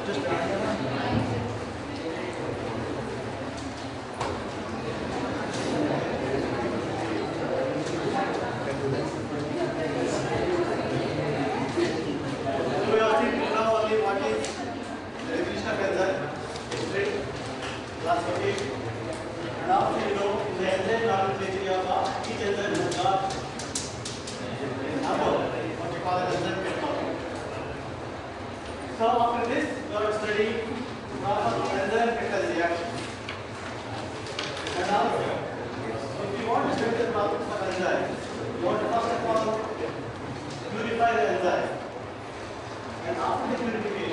So after this, we are studying process of enzyme catalysis reaction. And now, if you want to study the process of enzyme, you want to first of all purify the enzyme. And after the purification,